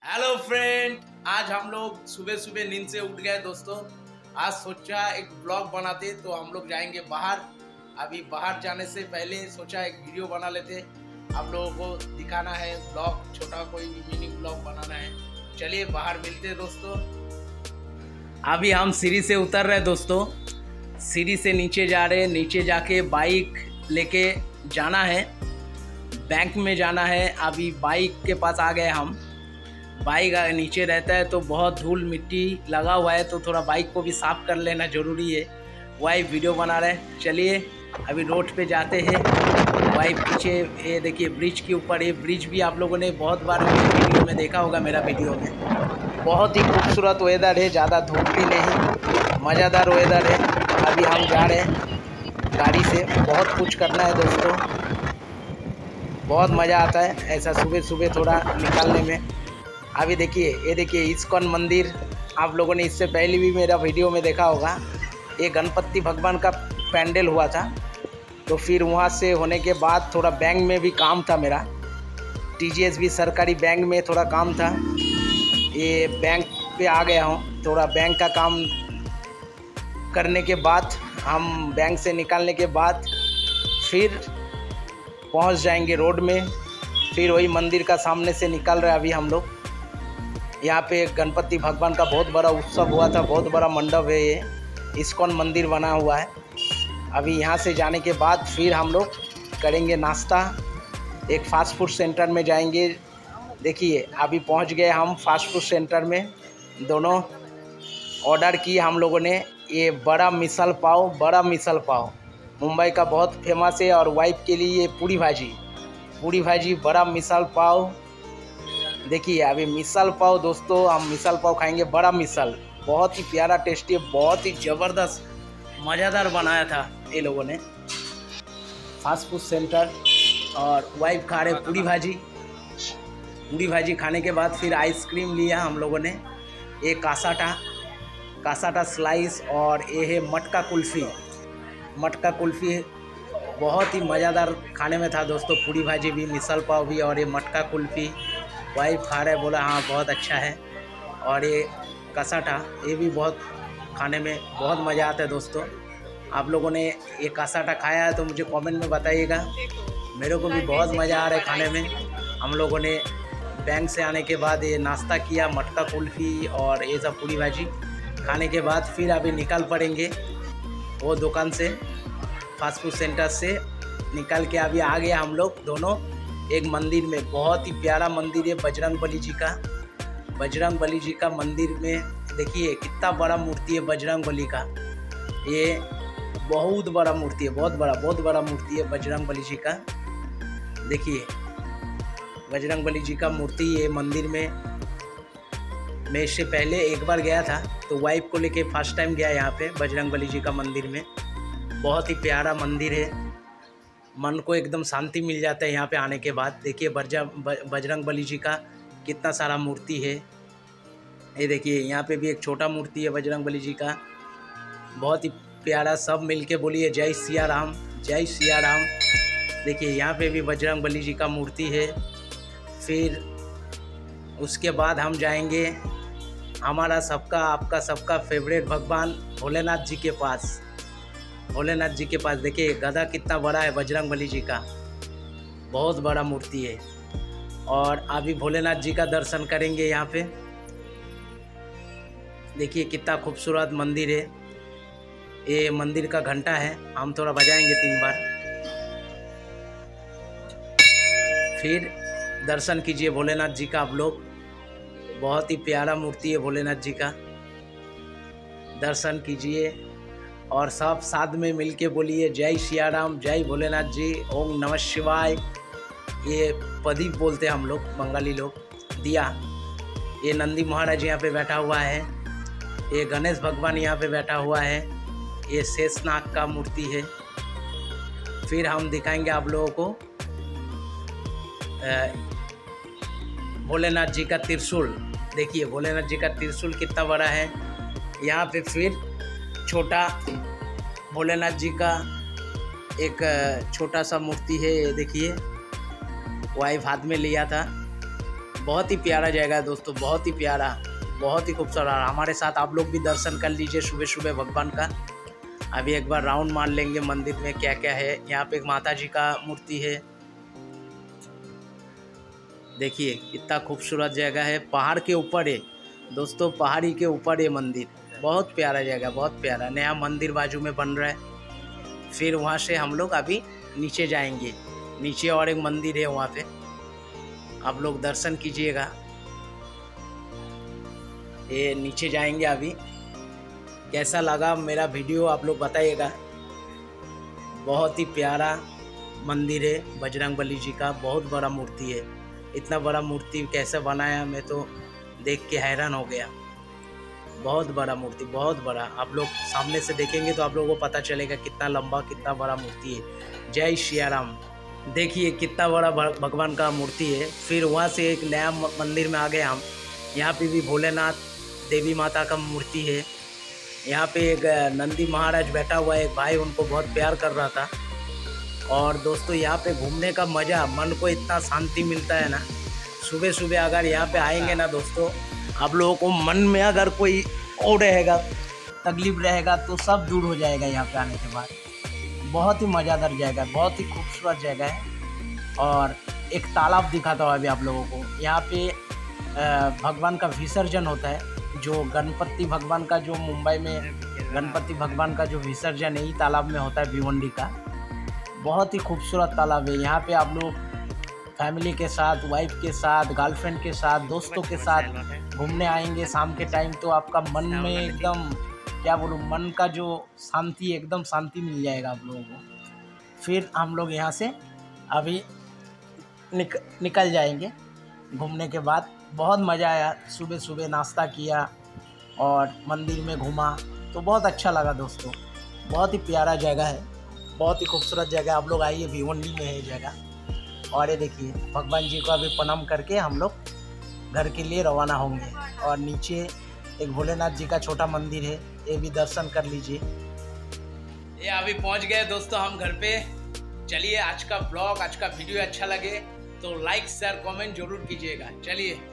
Hello friend, आज हम लोग सुबह सुबह नींद से उठ गए दोस्तों। आज सोचा एक ब्लॉग बनाते, तो हम लोग जाएंगे बाहर। अभी बाहर जाने से पहले सोचा एक वीडियो बना लेते, आप लोगों को दिखाना है ब्लॉग, छोटा कोई भी मिनी ब्लॉग बनाना है। चलिए बाहर मिलते हैं दोस्तों। अभी हम सीढ़ी से उतर रहे हैं दोस्तों, सीढ़ी से नीचे जा रहे हैं। नीचे जाके बाइक लेके जाना है, बैंक में जाना है। अभी बाइक के पास आ गए हम। बाइक नीचे रहता है तो बहुत धूल मिट्टी लगा हुआ है, तो थोड़ा बाइक को भी साफ़ कर लेना ज़रूरी है। वही वीडियो बना रहे हैं। चलिए अभी रोड पे जाते हैं। वही पीछे ये देखिए ब्रिज के ऊपर, ये ब्रिज भी आप लोगों ने बहुत बार मेरे वीडियो में देखा होगा। मेरा वीडियो में बहुत ही खूबसूरत वेदर है, ज़्यादा धूप भी नहीं, मज़ेदार वेदर है। अभी हम जा रहे हैं गाड़ी से। बहुत कुछ करना है दोस्तों, बहुत मज़ा आता है ऐसा सुबह सुबह थोड़ा निकलने में। अभी देखिए, ये देखिए इस्कॉन मंदिर, आप लोगों ने इससे पहले भी मेरा वीडियो में देखा होगा। ये गणपति भगवान का पैंडल हुआ था, तो फिर वहाँ से होने के बाद थोड़ा बैंक में भी काम था मेरा। TGS भी सरकारी बैंक में थोड़ा काम था। ये बैंक पे आ गया हूँ। थोड़ा बैंक का काम करने के बाद, हम बैंक से निकलने के बाद फिर पहुँच जाएंगे रोड में। फिर वही मंदिर का सामने से निकल रहे हैं अभी हम लोग। यहाँ पे गणपति भगवान का बहुत बड़ा उत्सव हुआ था, बहुत बड़ा मंडप है, ये इस्कॉन मंदिर बना हुआ है। अभी यहाँ से जाने के बाद फिर हम लोग करेंगे नाश्ता, एक फास्ट फूड सेंटर में जाएंगे। देखिए अभी पहुँच गए हम फास्ट फूड सेंटर में। दोनों ऑर्डर किए हम लोगों ने। ये बड़ा मिसल पाव मुंबई का बहुत फेमस है, और वाइफ के लिए ये पूड़ी भाजी बड़ा मिसल पाव। देखिए अभी मिसल पाव दोस्तों, हम मिसल पाव खाएंगे। बड़ा मिसल बहुत ही प्यारा, टेस्टी, बहुत ही ज़बरदस्त मज़ेदार बनाया था ये लोगों ने। फास्ट फूड सेंटर और वाइफ खा रहे पूड़ी भाजी खाने के बाद फिर आइसक्रीम लिया हम लोगों ने। ये कासाटा स्लाइस, और ये है मटका कुल्फ़ी बहुत ही मज़ेदार खाने में था दोस्तों। पूड़ी भाजी भी, मिसल पाव भी, और ये मटका कुल्फ़ी वाइफ खा रहे, बोला हाँ बहुत अच्छा है। और ये कासाटा, ये भी बहुत खाने में बहुत मज़ा आता है दोस्तों। आप लोगों ने ये कासाटा खाया है तो मुझे कमेंट में बताइएगा। मेरे को भी बहुत मज़ा आ रहा है खाने में। हम लोगों ने बैंक से आने के बाद ये नाश्ता किया, मटका कुल्फ़ी और ये सब पूड़ी भाजी खाने के बाद फिर अभी निकल पड़ेंगे वो दुकान से, फास्ट फूड सेंटर से निकल के अभी आ गया हम लोग दोनों एक मंदिर में। बहुत ही प्यारा मंदिर है बजरंग बली जी का मंदिर में। देखिए कितना बड़ा मूर्ति है बजरंग बली का। ये बहुत बड़ा मूर्ति है, बहुत बड़ा मूर्ति है बजरंग बली जी का। देखिए बजरंग बली जी का मूर्ति ये मंदिर में। मैं इससे पहले एक बार गया था, तो वाइफ को लेके फर्स्ट टाइम गया यहाँ पे बजरंग बली जी का मंदिर में। बहुत ही प्यारा मंदिर है, मन को एकदम शांति मिल जाता है यहाँ पे आने के बाद। देखिए बजरंग बली जी का कितना सारा मूर्ति है। ये देखिए यहाँ पे भी एक छोटा मूर्ति है बजरंग बली जी का, बहुत ही प्यारा। सब मिलके बोलिए जय सिया राम, जय सिया राम। देखिए यहाँ पे भी बजरंग बली जी का मूर्ति है। फिर उसके बाद हम जाएंगे हमारा सबका, आपका सबका फेवरेट भगवान भोलेनाथ जी के पास। देखिए गधा कितना बड़ा है बजरंग बली जी का, बहुत बड़ा मूर्ति है। और अभी भोलेनाथ जी का दर्शन करेंगे यहाँ पे। देखिए कितना खूबसूरत मंदिर है। ये मंदिर का घंटा है, हम थोड़ा बजाएंगे 3 बार। फिर दर्शन कीजिए भोलेनाथ जी का आप लोग। बहुत ही प्यारा मूर्ति है भोलेनाथ जी का, दर्शन कीजिए। और सब साथ में मिलके बोलिए जय सिया राम, जय भोलेनाथ जी, ओम नमः शिवाय। ये प्रदीप बोलते हैं हम लोग बंगाली लोग, दिया। ये नंदी महाराज यहाँ पे बैठा हुआ है। ये गणेश भगवान यहाँ पे बैठा हुआ है। ये शेषनाग का मूर्ति है। फिर हम दिखाएंगे आप लोगों को भोलेनाथ जी का त्रिशूल। देखिए भोलेनाथ जी का त्रिशूल कितना बड़ा है यहाँ पे। फिर छोटा भोलेनाथ जी का एक छोटा सा मूर्ति है, देखिए वाइफ हाथ में लिया था। बहुत ही प्यारा जगह है दोस्तों, बहुत ही प्यारा, बहुत ही खूबसूरत। हमारे साथ आप लोग भी दर्शन कर लीजिए सुबह सुबह भगवान का। अभी एक बार राउंड मार लेंगे मंदिर में क्या क्या है। यहाँ पे एक माता जी का मूर्ति है, देखिए कितना खूबसूरत जगह है। पहाड़ के ऊपर है दोस्तों, पहाड़ी के ऊपर है मंदिर। बहुत प्यारा जगह, बहुत प्यारा। नया मंदिर बाजू में बन रहा है। फिर वहाँ से हम लोग अभी नीचे जाएंगे। नीचे और एक मंदिर है, वहाँ पे आप लोग दर्शन कीजिएगा। ये नीचे जाएंगे अभी। कैसा लगा मेरा वीडियो आप लोग बताइएगा। बहुत ही प्यारा मंदिर है बजरंगबली जी का, बहुत बड़ा मूर्ति है। इतना बड़ा मूर्ति कैसे बनाया, मैं तो देख के हैरान हो गया। बहुत बड़ा मूर्ति, बहुत बड़ा। आप लोग सामने से देखेंगे तो आप लोगों को पता चलेगा कितना लंबा, कितना बड़ा मूर्ति है। जय सिया राम। देखिए कितना बड़ा भगवान का मूर्ति है। फिर वहाँ से एक नया मंदिर में आ गए हम। यहाँ पे भी भोलेनाथ देवी माता का मूर्ति है। यहाँ पे एक नंदी महाराज बैठा हुआ है, एक भाई उनको बहुत प्यार कर रहा था। और दोस्तों यहाँ पे घूमने का मज़ा, मन को इतना शांति मिलता है ना। सुबह सुबह अगर यहाँ पे आएंगे ना दोस्तों, आप लोगों को मन में अगर कोई और रहेगा, तकलीफ रहेगा, तो सब दूर हो जाएगा यहाँ पे आने के बाद। बहुत ही मज़ेदार जगह है, बहुत ही खूबसूरत जगह है। और एक तालाब दिखाता हूँ अभी आप लोगों को। यहाँ पे भगवान का विसर्जन होता है, जो गणपति भगवान का, जो मुंबई में गणपति भगवान का जो विसर्जन है, तालाब में होता है, भिवंडी का। बहुत ही खूबसूरत तालाब है। यहाँ पे आप लोग फैमिली के साथ, वाइफ के साथ, गर्लफ्रेंड के साथ, दोस्तों के साथ घूमने आएंगे शाम के टाइम, तो आपका मन में एकदम, क्या बोलूँ, मन का जो शांति, एकदम शांति मिल जाएगा आप लोगों को। फिर हम लोग यहाँ से अभी निकल जाएंगे घूमने के बाद। बहुत मज़ा आया, सुबह सुबह नाश्ता किया और मंदिर में घूमा, तो बहुत अच्छा लगा दोस्तों। बहुत ही प्यारा जगह है, बहुत ही खूबसूरत जगह। आप लोग आइए, भिवंडी में है जगह। और ये देखिए भगवान जी को अभी प्रणाम करके हम लोग घर के लिए रवाना होंगे। और नीचे एक भोलेनाथ जी का छोटा मंदिर है, ये भी दर्शन कर लीजिए। ये अभी पहुंच गए दोस्तों हम घर पे। चलिए आज का ब्लॉग, आज का वीडियो अच्छा लगे तो लाइक शेयर कमेंट जरूर कीजिएगा। चलिए।